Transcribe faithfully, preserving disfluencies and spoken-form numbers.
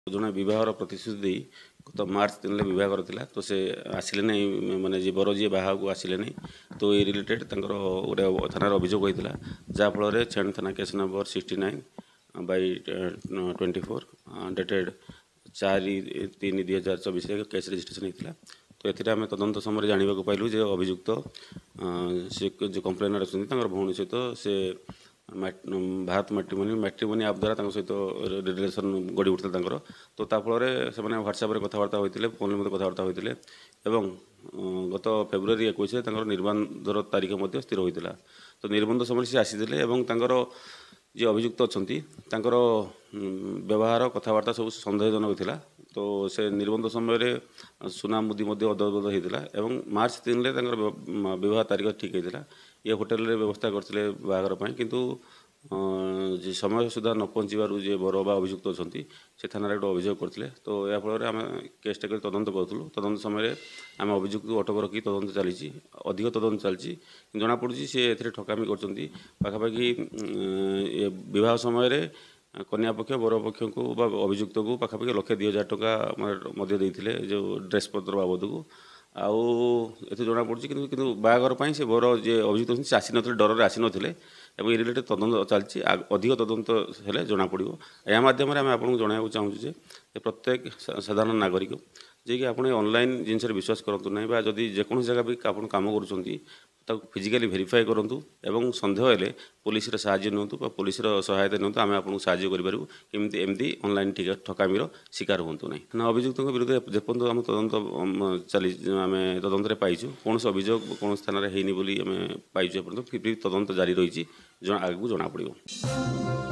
जड़े बहर प्रतिश्रुति गत मार्च तीन बह करता तो से आसिले नहीं माने जी बर जी बाहा को आसिले नहीं तो ये रिलेटेड गोटे थाना अभियोग होता जहाँफल छेण थाना केस नंबर सिक्सटी नाइन बै ट्वेंटी फोर डेटेड चार तीन दुई हजार चौबीस केस रेजिस्ट्रेशन होता तो ये आम तदंत समय जानवा पाइलु जे अभियुक्त से जो कम्प्लेनर अच्छा भौणी सहित से भारत मैट्रिमोनी मैट्रिमोनी आप द्वारा सहित रिलेसन गढ़ी उठता तो ताफल से ह्वाट्सअप कथबार्ता होते फोन में कथबार्ता होते एवं गत फेब्रुआरी इक्कीस निर्बंधर तारीख स्थिर होता तो निर्बंध समय से आसीते जी अभियुक्त अच्छा व्यवहार कथबार्ता सब सन्देहजनक था तो से निर्बंध समय सुना मुदी अदबद होता एवं मार्च तीन विवाह तारीख ठीक होता ये होटेल रे व्यवस्था करते बाहर किंतु समय सुधा न पहुँचार जे बर बा अभियुक्त अच्छा से थाना गोटे अभियोग करते तो या फल आम केसटा कर तदंत करूँ तदंत समय आम अभियुक्त अटक रखी तदंत चली अधिक तदंत चलती जमापड़ी सी ए ठकामी करपाखापाखि बह समय कन्या पक्ष बर पक्ष को अभियुक्त को पाखापाखि लक्षे दुई हजार टका देते जो ड्रेस पत्र बाबद को आउ ये जना पड़ी कि बागर से बर जे अभियुक्त से आसी ना डर आसी ना ये रिलेटेड तदंत चलती अधिक तदंत हेले जना पड़ो या माध्यम आम आपको जनवाक चाहूँ जे प्रत्येक साधारण नागरिक जे कि आपन ऑनलाइन जिनस विश्वास करतु ना जदि जेको जगह भी आप कम कर फिजिकाली वेरीफाई करूँ एवं सन्देह हेले पुलिस साहाय्य नियंतु पुलिस सहायता नियंतु आम आपको साहाय्य करूँ केमती एमती ऑनलाइन ठकामीर शिकार हूँ ना ना अभियुक्त विरुद्ध जेपर्यंत आम तदंत चली आम तदंत पाइचु कौन से अभियोग कौन थाना होनी आम पाइचु एपर्यंत फिर भी तदंत जारी रही आगे जना पड़ो।